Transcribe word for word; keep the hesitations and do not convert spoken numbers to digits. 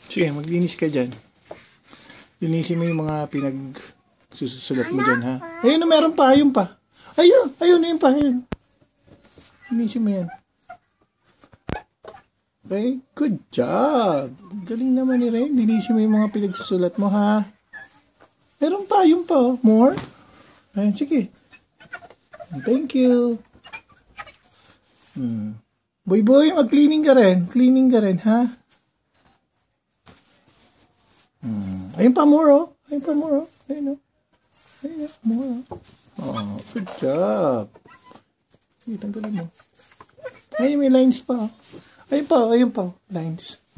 Sige, maglinis ka dyan. Linisin mo yung mga pinagsusulat mo dyan, ha? Ayun na, meron pa, ayun pa. Ayun, ayun, ayun pa, ayun. Linisin mo yan. Okay, good job. Galing naman ni Ren. Linisin mo yung mga pinagsusulat mo, ha? Meron pa, ayun pa, oh. More? Ayun, sige. Thank you. Hmm. Boy, boy, mag-cleaning ka rin. Cleaning ka rin, ha? Hmm. Ayun pa, more, oh. Ayun pa, more, oh. Ayun, oh. Ayun, oh. More, oh. Oh, good job. Sige, tanggalin mo. Ayun, may lines pa, oh. Ayun pa, ayun pa, lines.